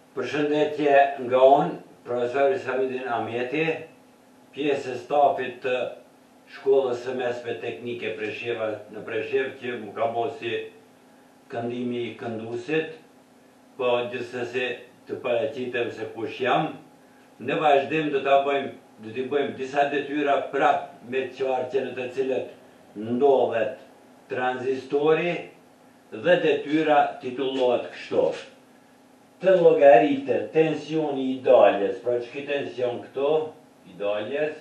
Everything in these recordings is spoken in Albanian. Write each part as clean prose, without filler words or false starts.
Përshëndetje nga unë, profesori Samidin Ahmeti, pjesë e stafit të shkollës së mesme teknike Presheva në Preshev, që më ka bo si këndimi i këndusit, po gjithsesi të paraqitem se kush jam. Në vazhdim do t'i bëjmë disa detyra prap me qarqe në të cilët ndodhet tranzistori dhe detyra titullohet kështu: të llogaritet tensioni i daljes, pra që ki tension këto, i daljes,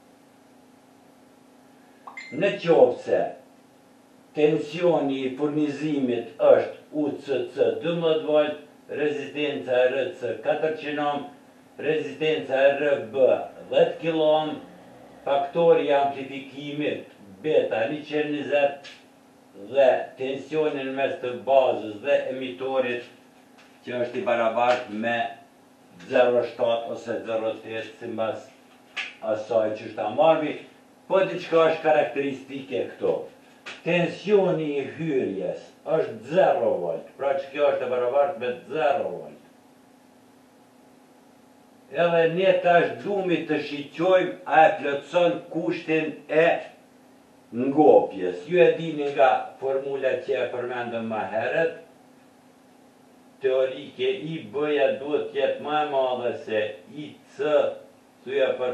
në qoftë se tensioni i furnizimit është UCC 12 volt, rezistenca RC 400 ohm, rezistenca RB 10 kilo ohm, faktori i amplifikimit beta 120 dhe tensionin mes të bazës dhe emitorit që është i barabartë me 0,7 ose 0,8 si mbas asaj që është amarmi, po diçka është karakteristike këto. Tensioni i hyrjes është 0 volt, pra që kjo është e barabartë me 0 volt. Edhe ne tash dumi të shiqojmë a e plotëson kushtin e ngopjes. Ju e dini nga formula që e përmendëm më herët, teorike i B-ja duhet jetë më e madhe se IC, thuja për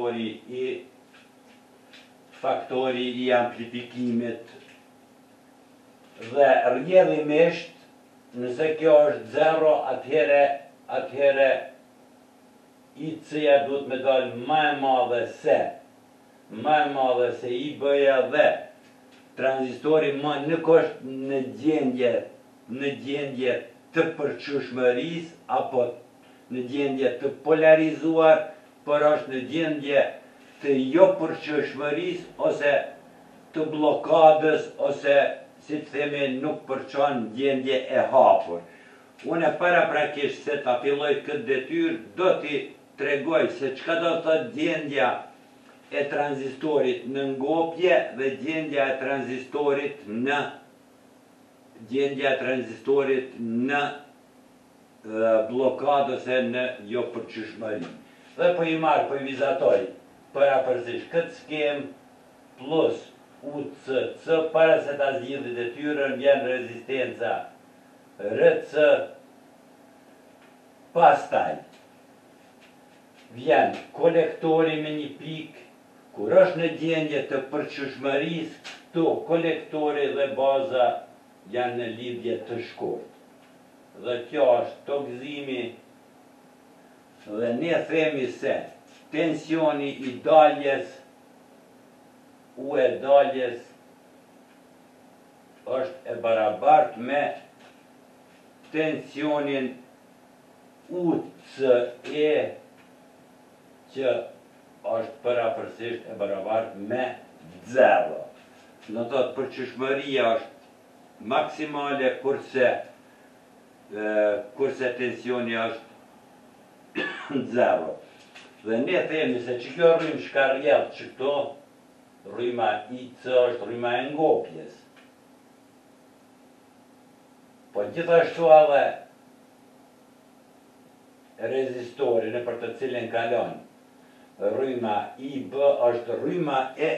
faktori i amplifikimit. Dhe rrjedhimisht, nëse kjo është 0, atëhere IC-ja duhet me dalë më e madhe se i B-ja dhe tranzistori nuk është në gjendje të përqyeshmërisë apo në gjendje të polarizuar, por është në gjendje të jo përqyeshmërisë ose të blokadës, ose si të themi nuk përçon gjendje e hapur. Unë paraprakisht se ta filloj këtë detyrë do t'i tregoj se çka do të thotë gjendja e tranzistorit në ngopje dhe gjendja e tranzistorit në blokadë ose në jo përqyeshmëri. Dhe po i vizatoj parapërsisht këtë skem plus UCC, para se ta zgjidhë detyrën, vjen rezistenca RC, pastaj vjen kolektori me një pikë, kur është në gjendje të përqyeshmërisë, këtu kolektori dhe baza janë në lidhje të shkurt. Dhe kjo është tokëzimi, dhe ne themi se tensioni i daljes, U e daljes, është e barabartë me tensionin UCE, që është parapërsisht e barabartë me 0. Në të përqyeshmëria është maksimale, kurse tensioni është 0. Dhe ne themi se që kjo rrymë shkarjellë që këto, rryma IC është rryma e ngopjes. Po gjithashtu edhe rezistori në për të cilin kalon, rryma IB është rryma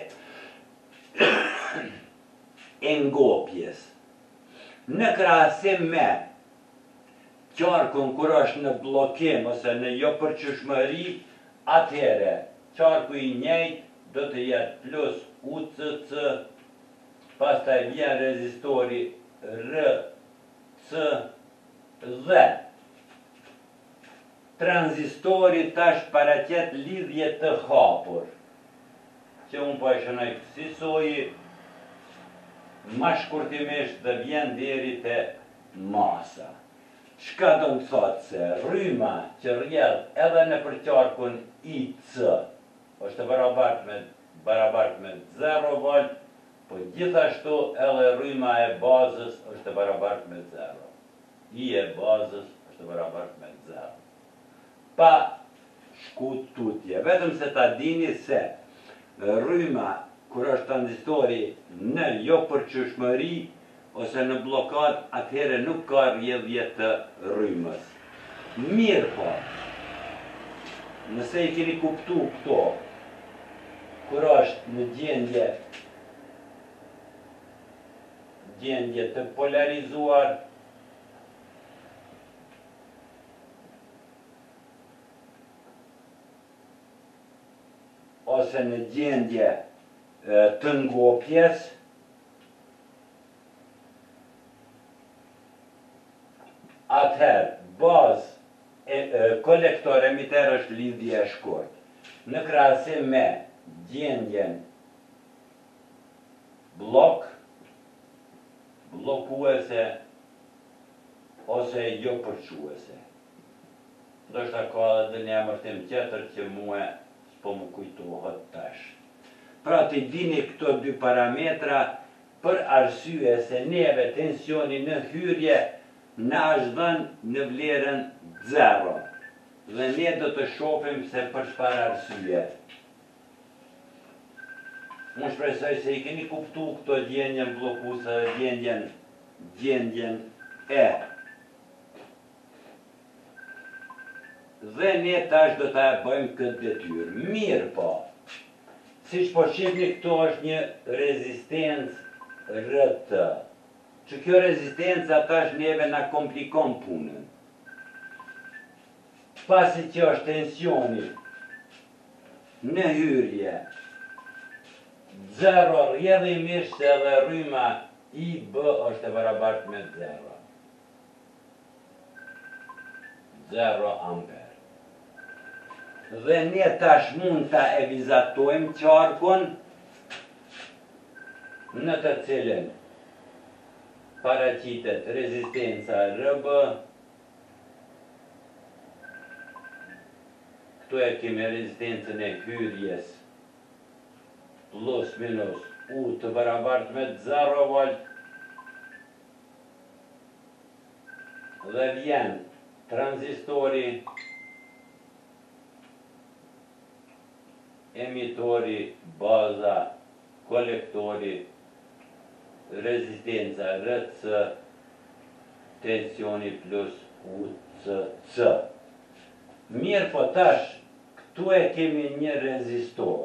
e ngopjes. Në krahasim me qarkun kur është në blokim ose në jo përqyeshmëri, atëhere qarku i njëjtë do të jetë plus UCC, pastaj vjen rezistori RC dhe tranzistori tash paraqet lidhje të hapur, që unë po e shënoj si soji, ma shkurtimisht dhe vjen deri te masa. Çka do të thotë se rryma që rrjedh edhe në përqarkun IC është barabartë me 0 volt, po gjithashtu edhe rryma e bazës është barabartë me 0. I e bazës është barabartë me 0. Pa shkut tutje, vetëm se ta dini se rryma kur është tranzistori në jo përqyeshmëri ose në blokad, atëhere nuk ka rrjedhje të rrymës. Mirë po, nëse I keni kuptu këto, kur është në gjendje të polarizuar, ose në gjendje të ngopjes, atëherë bazë kolektor emiter është lidhje e shkurt. Në krahasim me gjendjen blokuese ose jo përçuese. Ndoshta ka edhe një emërtim tjetër që mua s'po më kujtohet tash. Pra të dini këto dy parametra për arsye se neve tensioni në hyrje na është dhënë në vlerën 0. Dhe ne do të shohim se për çfarë arsye. Unë shpresoj se I keni kuptu këto gjendjen blokuese, gjendjen e. Dhe ne tash do ta bëjmë këtë detyrë. Mirë po, siç po shihni këto është një rezistencë RT. Që kjo rezistenca tash neve na komplikon punën. Pasi që është tensioni në hyrje 0 rrjedhimisht se edhe rryma IB është e barabartë me 0. 0 amper. Dhe ne tash mund ta evizatojmë qarkun në të cilën paraqitet rezistenca RB. Këtu e kemi rezistencën e hyrjes plus minus U të barabartë me 0 volt. Dhe vjen tranzistori, emitori, baza, kolektori, rezistenca RC, tensioni plus UCC. Mirë po tash, këtu e kemi një rezistor,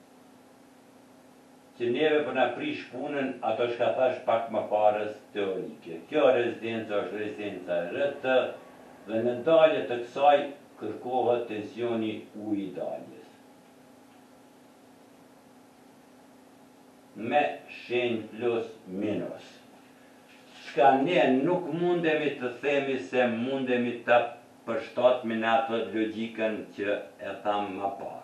që neve për na prish punën, ato shka thash pak më parës teorike. Kjo rezistenca është rezistenca RT, dhe në dalje të kësaj kërkohet tensioni U I daljes. Me shenjë plus minus. Shka ne nuk mundemi të themi se mundemi të përshtatemi në atë logjikën që e tham më parë.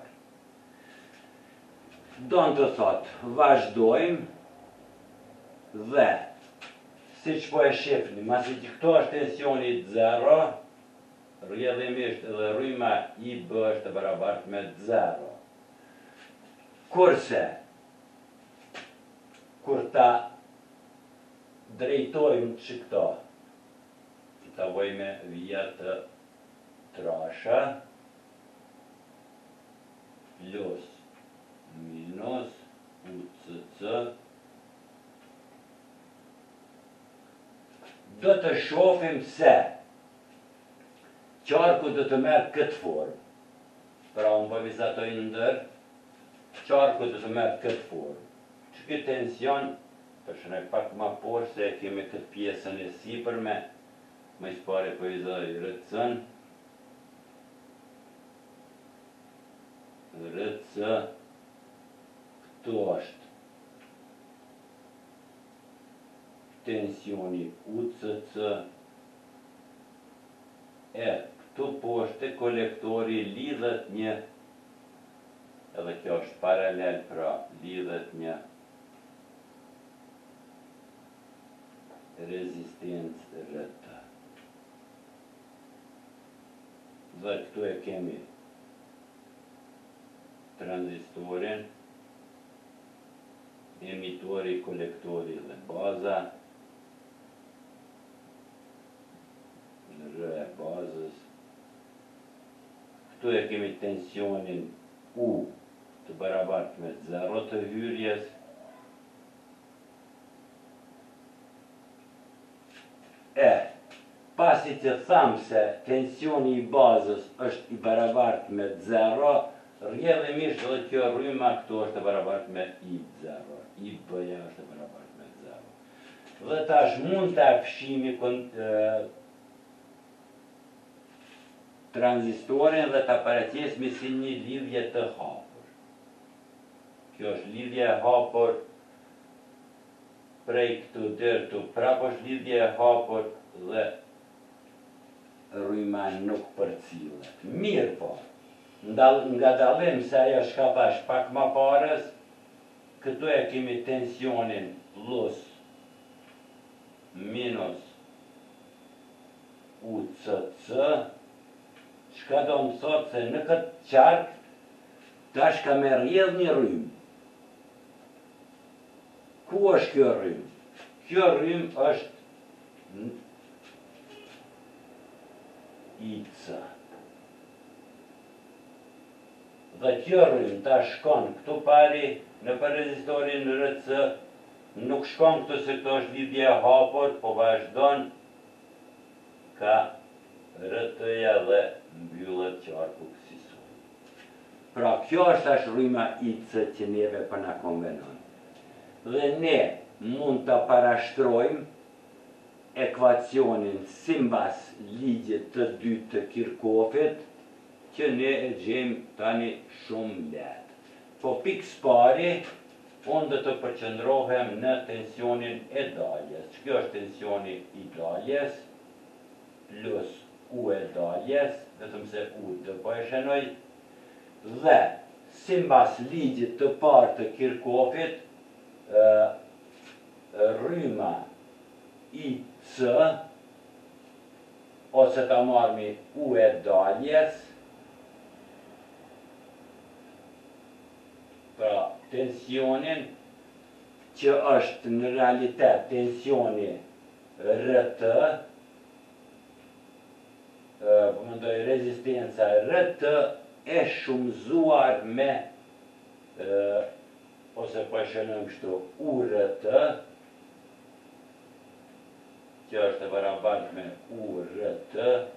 Do në të thotë, vazhdojmë dhe, si që po e shifni, masi që këto është tensioni 0, rrjedhimisht edhe rryma IB është e barabartë me 0. Kurse, kur ta drejtojmë që këto, ta vojme vija të trasha, plus minus UCC, do të shohim se qarku do të merë këtë formë. Pra unë po vizatoj ndër, qarku do të merë këtë formë. Që këtë tension, përshënë pak ma poshtë se kemi këtë pjesën e sipërme, më i spare po vizatoj RC-n, RC, këtu është tensioni UCC, këtu poshtë kolektori lidhet një, edhe kjo është paralel, pra lidhet një rezistencë RT. Dhe këtu e kemi tranzistorin, emitori, kolektori dhe baza, R e bazës. Këtu e kemi tensionin U të barabartë me 0 të hyrjes, pasi që thamë se tensioni i bazës është i barabartë me 0, rrjedhimisht dhe kjo rryma këtu është e barabartë me I0. I bëja është e barabartë me 0. Dhe tash mund të fshimi tranzistorin dhe të paraqesmi si një lidhje të hapur. Kjo është lidhje e hapur prej këtu deri këtu, prap është lidhje e hapur dhe rryma nuk përcillet. Mirë po, nga dallim se ajo shka thash pak më parës, këtu e kemi tensionin plus minus UCC, shka do më thot se në këtë qark tash ka me rjedh një rrymë. Ku është kjo rrymë? Kjo rrymë është IC. Dhe kjo rrymë ta shkon këtu pari në për rezistorin RC, nuk shkon këtu se këto është lidhje e hapur, po vazhdon ka RT-ja dhe mbyllet qarku kësaj. Pra kjo është tash rryma IC që neve për na konvenon. Dhe ne mund të parashtrojmë ekvacionin simbas ligjit të dytë të Kirchhoffit, që ne e gjejmë tani shumë lehtë. Po pikës pari, unë dhe të përqëndrohem në tensionin e daljes. Kjo është tensioni i daljes, plus U e daljes, vetëm se U të po e shenoj, dhe simbas ligjit të parë të Kirchhoffit, rryma IC, ose ta marmi U e daljes, pra tensionin që është në realitet tensioni RT, përmendoj rezistenca RT e shumëzuar me ose po e shënojmë kështu URT, që është e barabartë me URT,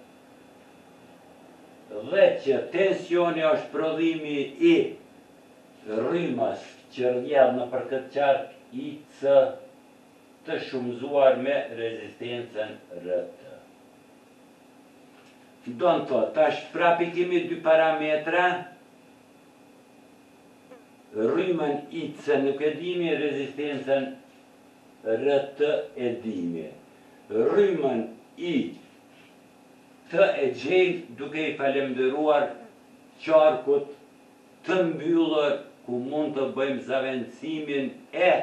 dhe që tensioni është prodhimi i rrymës që rrjedh në për këtë qark IC të shumëzuar me rezistencën RT. Do në thot, tash prapi kemi dy parametra, rrymën IC nuk e dimi, rezistencën RT e dimi. Rrymën I të e gjejmë duke i falemderuar qarkut të mbyllur ku mund të bëjmë zavendësimin e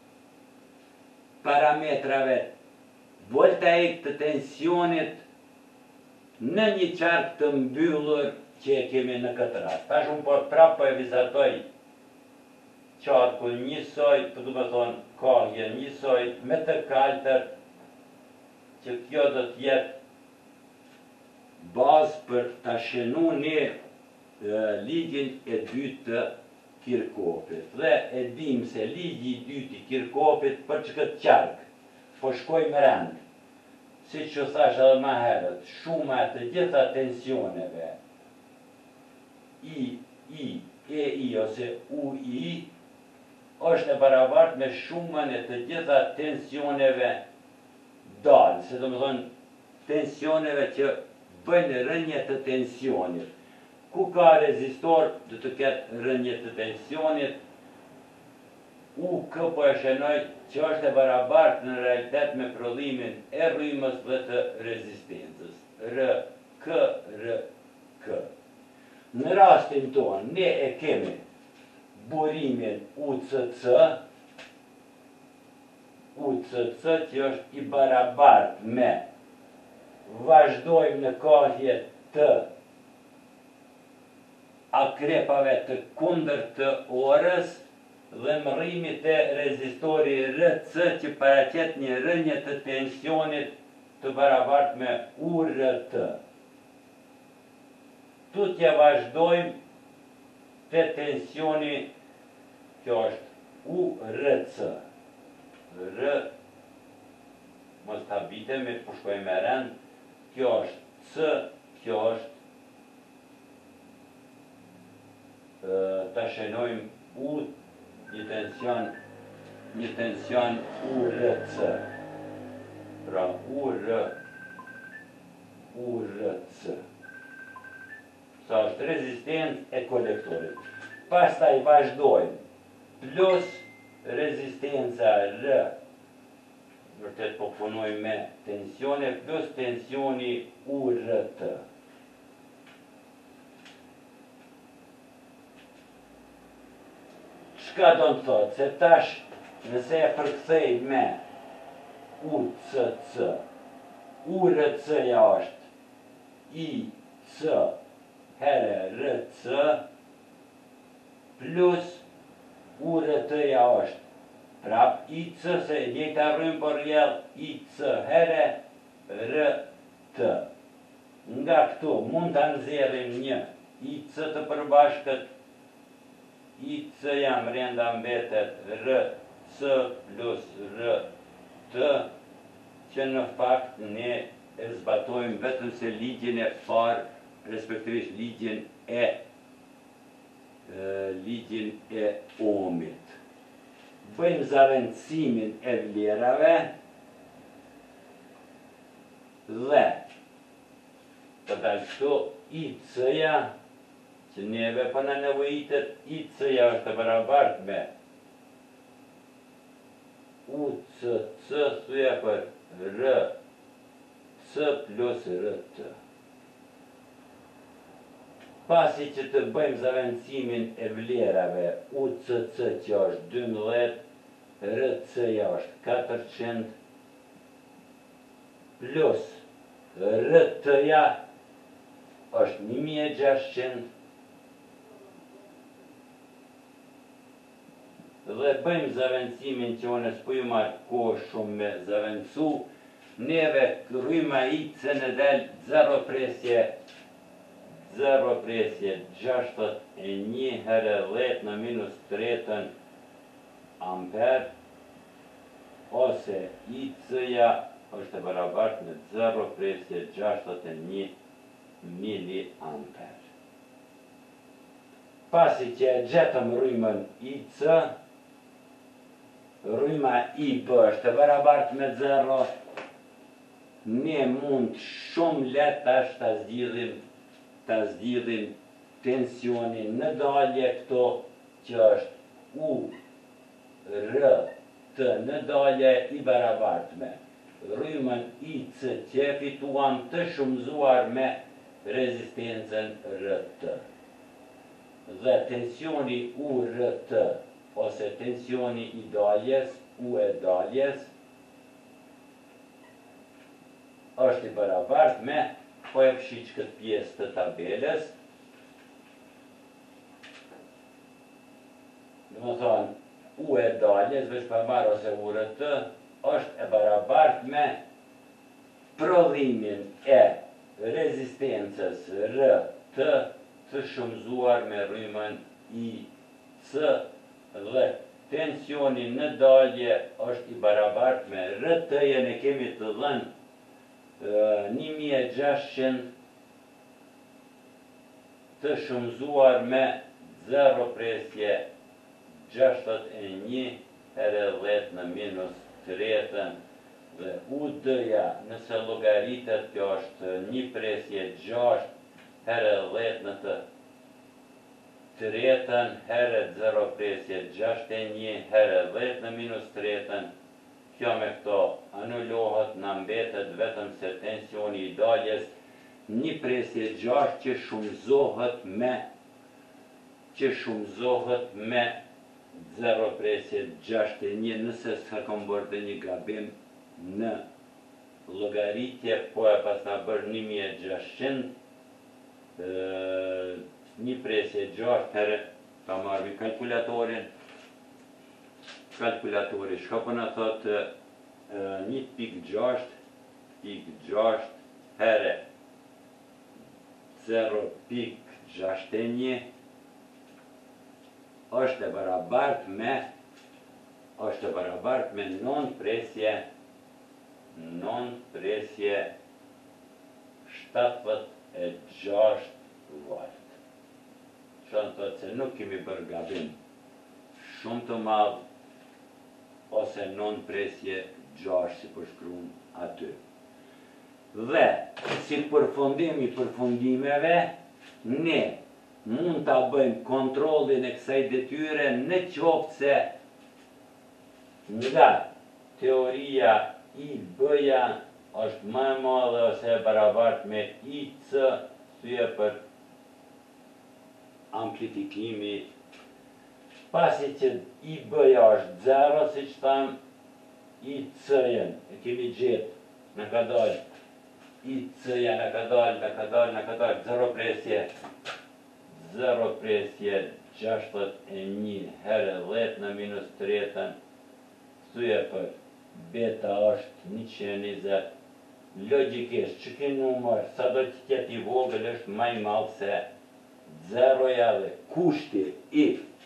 parametrave voltaik të tensionit në një qark të mbyllur që e kemi në këtë rast. Tash unë po prapë po e vizatoj qarkun njësoj, për du me thonë kohje njësoj, me të kaltër, që kjo do t'jetë bazë për të shenu një ligjin e dytë të Kirchhoffit. Dhe e dim se ligji i dytë i Kirchhoffit për që këtë qark, po shkoj më rend, si që thash edhe ma herët, shuma të gjitha tensioneve, EI ose UI, është e barabartë me shumën e të gjitha tensioneve dalë, se do më thonë tensioneve që bëjnë rënje të tensionit. Ku ka rezistor, dhe të ketë rënje të tensionit, UK po e shenoj që është e barabartë në realitet me prodhimin e rrymës dhe të rezistencës. RK. Në rastin tonë, ne e kemi burimin UCC që është i barabartë me vazhdojmë në kohje të akrepave të kundër të orës dhe mërrimi të rezistori RC që paraqet një rënje të tensionit të barabartë me URT. Tutje vazhdojmë të tensioni, kjo është URC. Mos të habitemi, po shkojmë me rend, kjo është C, kjo është, ta shenojmë U, një tension URC. Pra URC. Sa është rezistencë e kolektorit. Pastaj vazhdojmë plus rezistenca R, vërtet po punojmë me tensione, plus tensioni URT. Çka do të thotë? Se tash nëse e përkthej me UCC, URC-ja është IC herë RC, plus URT-ja është prap IC, se njëjta rrymë për rrjedh IC herë RT. Nga këtu mund të nxjerrim një IC të përbashkët, IC-ja mrenda mbetet RC plus RT, që në fakt ne e zbatojmë vetëm se ligjin e parë, respektivisht ligjin e ohmit. Bëjmë zavendësimin e vlerave dhe të dalë këtu IC-ja, që neve për në nevojitet, IC-ja është të barabartë me UCC, thuja për RC plus RT. Pasi që të bëjmë zavendësimin e vlerave, UCC që është 12, RC-ja është 400, plus RT-ja është 1600, dhe bëjmë zavendësimin që unë s'pu ju marrë kohë shumë me zavendësu, neve rryma IC në del 0 presje 61 herë 10 në minus 3 amper, ose IC-ja është e barabartë me 0 presje 61 miliamper. Pasi që e gjetëm rrymën IC, rryma IB është e barabartë me 0, ne mund shumë let tash ta zgjidhim tensionin në dalje këto, që është U, R, T në dalje i barabartë me rrymën IC që e fituam të shumëzuar me rezistencën RT. Dhe tensioni URT, ose tensioni i daljes, U e daljes, është i barabartë me, po e fshiq këtë pjesë të tabelës, dhe më thonë, U e daljes, veç për marë ose URT, është e barabartë me prodhimin e rezistencës RT të shumëzuar me rrymën IC, dhe tensioni në dalje është i barabartë me RT-je ne kemi të dhënë 1600 të shumëzuar me 0 presje 61 herë 10 në minus 3, dhe UD-ja nëse llogaritet kjo është 1 presje 6 herë 10 në të 3 herë 0 presje 61 herë 10 në minus 3, kjo me këto anulohet, në mbetet vetëm se tensioni i daljes 1 presje 6 që shumëzohet me 0 presje 61, nëse s'ka kom bërë dhe një gabim në llogaritje, po e pas nga bërë 1600, 1 presje 6 herë, ta marrë kalkulatorin, shka po në thotë 1.6 herë 0.61 është e barabartë me non presje 76 vart. Și am tot se nu kemi bërë gabim shumë të madh ose non presje 6 si përshkruan aty. Dhe si përfundim i përfundimeve, ne mund ta bëjmë kontrollin e kësaj detyre në qoftë se nga teoria i B-ja është më e madhe ose e barabartë me IC, syje për amplifikimi. Pasi që i B-ja është 0, si që thamë, IC-jen e kemi gjetë, në ka dalë, IC-ja në ka dalë, 0 presje 61 herë 10 në minus 3, syje për beta është 120. Logikisht, që ki numër, sa do që tjetë i vogël është maj malë se 0-ja dhe kushti i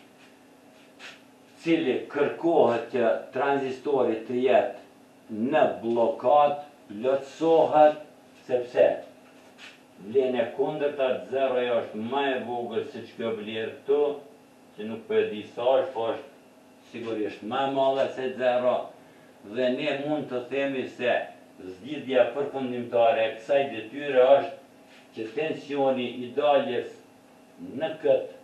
cili kërkohet që tranzistorit të jetë në blokat, plotësohet, sepse vlen e kundërta, 0-ja është më e vogël se që kjo vlerë këtu, që nuk për e di sa është, po është sigurisht më e madhe se 0, dhe ne mund të themi se zgjidhja përfundimtare e kësaj detyre është që tensioni i daljes në këtë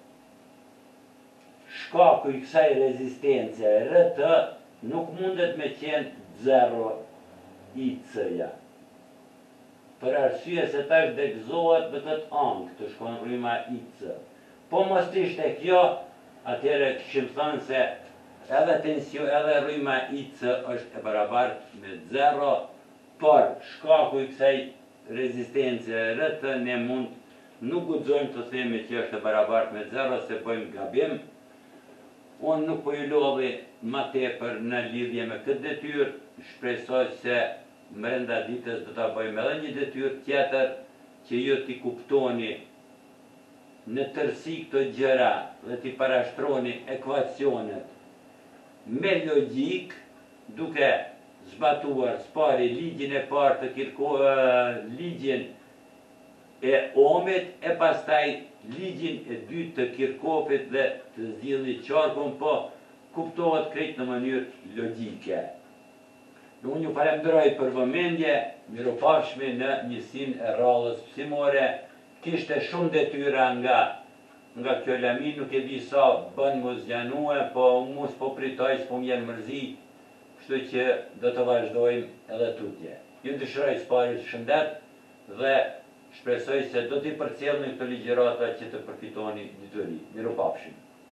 shkaku i kësaj rezistence RT nuk mundet me qenë 0 IC-ja. Për arsye se tash dekzohet me këtë angë të shkon rryma IC. Po mos ishte kjo, atëherë kishim thënë se edhe rryma IC është e barabartë me 0, por shkaku i kësaj rezistence RT ne mund nuk guxojmë të themi që është e barabartë me 0 se bëjmë gabim. Unë nuk po ju lodhi ma tepër në lidhje me këtë detyrë, shpresoj se brenda ditës do ta bëjmë edhe një detyrë tjetër që ju t'i kuptoni në tërësi këto gjëra dhe t'i parashtroni ekuacionet me logjik, duke zbatuar s'pari ligjin e parë të ligjin e Ohmit e pastaj ligjin e dytë të Kirchhoffit dhe të zgjidhni qarkun, po kuptohet krejt në mënyrë logjike. Unë ju falenderoj për vëmendje, miropafshmi në njësinë e rradhës mësimore. Kishte shumë detyra nga kjo lami, nuk e di sa bën më zgjanue, po mu s'po pritoj, s'po m'jen mërzi, kështu që do të vazhdojmë edhe tutje. Ju dëshiroj s'pari shëndet dhe shpresoj se do t'i përcjellni këto ligjërata që të përfitoni dituri. Miropafshim.